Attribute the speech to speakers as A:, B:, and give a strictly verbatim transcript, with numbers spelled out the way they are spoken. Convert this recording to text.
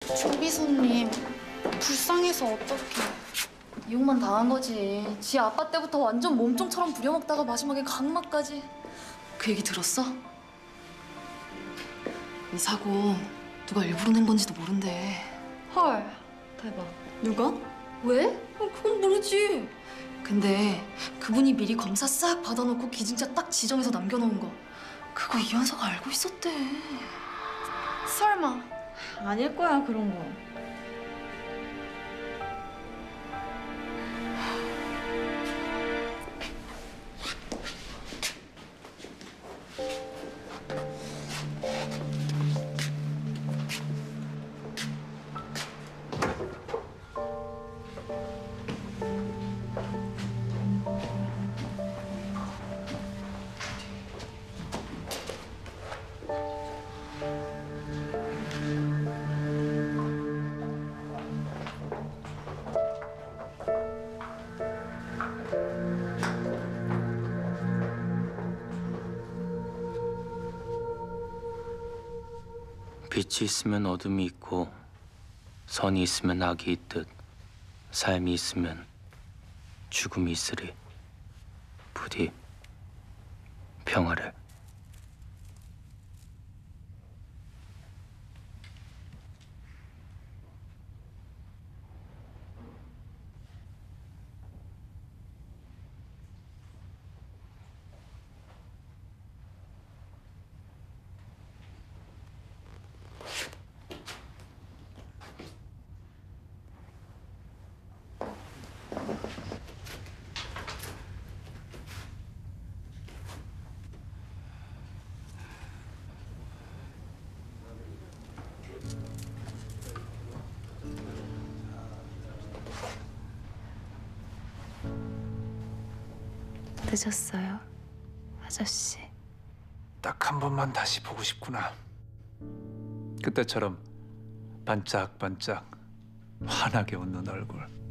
A: 조비 손님 불쌍해서 어떡해.
B: 이용만 당한 거지. 지 아빠 때부터 완전 몸종처럼 부려먹다가 마지막에 각마까지. 그 얘기 들었어? 이 사고 누가 일부러 낸 건지도 모른대.
A: 헐, 대박.
B: 누가? 왜? 어, 그건 모르지. 근데 그분이 미리 검사 싹 받아놓고 기증자 딱 지정해서 남겨놓은 거 그거 이현서가 알고 있었대.
A: 설마.
B: 아닐 거야 그런 거.
C: 빛이 있으면 어둠이 있고 선이 있으면 악이 있듯 삶이 있으면 죽음이 있으리. 부디 평화를.
B: 늦었어요, 아저씨.
D: 딱 한 번만 다시 보고 싶구나. 그때처럼 반짝반짝 환하게 웃는 얼굴.